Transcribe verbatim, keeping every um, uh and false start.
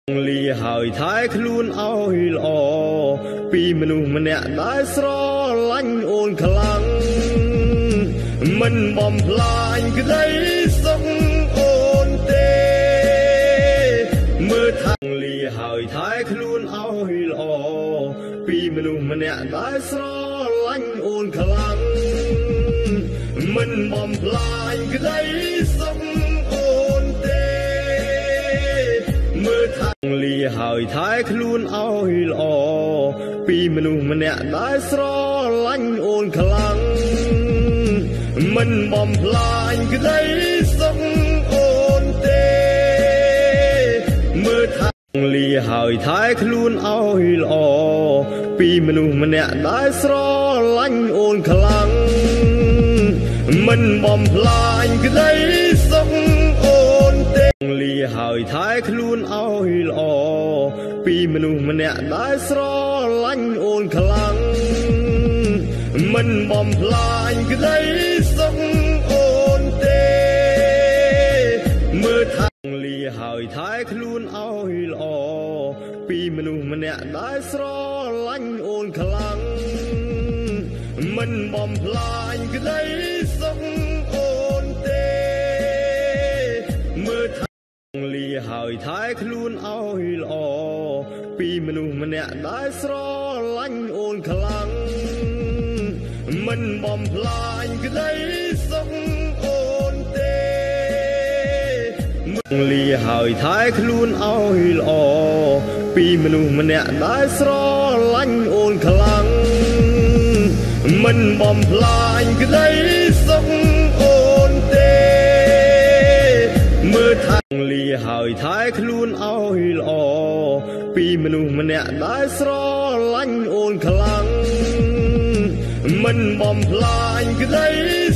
លីហើយថែខ្លួនឲ្យល្អពីមនុស្សម្នាក់ដែលស្រឡាញ់អូនខ្លាំងមិនបំផ្លាញក្តីសុខអូនទេមើលថាលីហើយថែខ្លួនឲ្យល្អពីមនុស្សម្នាក់ដែលស្រឡាញ់អូនខ្លាំងមិនបំផ្លាញក្តីសុខអូនទេមើលថាលីហើយថែខ្លួនឲ្យល្អពីមនុស្សម្នាក់ដែលស្រឡាញ់អូនខ្លាំងមិនបំផ្លាញក្តីសុខអូនទេមើលថាលីហើយថែខ្លួនឲ្យល្អពីមនុស្សម្នាក់ដែលស្រឡាញ់អូនខ្លាំងមិនបំផ្លាញក្តីសុខអូនទេលីហើយថែខ្លួនឲ្យល្អពីមនុស្សម្នាក់ដែលស្រឡាញ់អូនខ្លាំងមិនបំផ្លាញក្តីសុខអូនទេមើលថាលីហើយថែខ្លួនឲ្យល្អពីមនុស្សម្នាក់ដែលស្រឡាញ់អូនខ្លាំងមិនបំផ្លាញក្តីសុខអូនទេមើលថាលីហើយថែខ្លួនឲ្យល្អពីមនុស្សម្នាក់ដែលស្រឡាញ់អូនខ្លាំងមិនបំផ្លាញក្តីសុខអូនទេលីហើយថែខ្លួនឲ្យល្អពីមនុស្សម្នាក់ដែលស្រឡាញ់អូនខ្លាំងមិនបំផ្លាញក្តីសុខអូនទេមើលថាលីហើយថែខ្លួនឲ្យល្អពីមនុស្សម្នាក់ដែលស្រឡាញ់អូនខ្លាំងមិនបំផ្លាញក្តី